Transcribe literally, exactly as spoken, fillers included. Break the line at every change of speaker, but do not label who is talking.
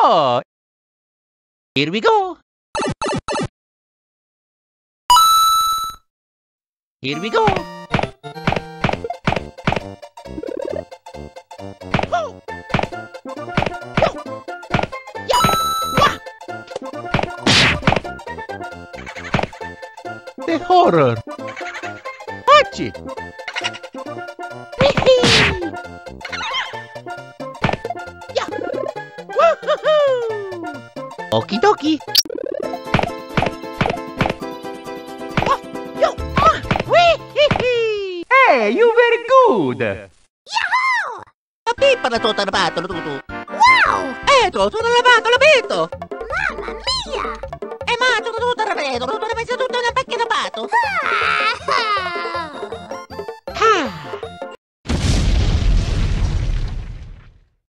Oh! Here we go! Here we go! Oh! Yo! Yeah! Yeah! The horror! Hachi! Yeah! Woohoo! Okie dokie! Oh! Yo! Ah! Wee! Hey, you very good!
Yahoo!
La pipa na to tarabato na tutu.
Wow!
Eto, tu tarabato la beto.
Mamma mia!
E ma tu tu tarabeto, tu tarabeto tutto la pacchia da pato.
Ah!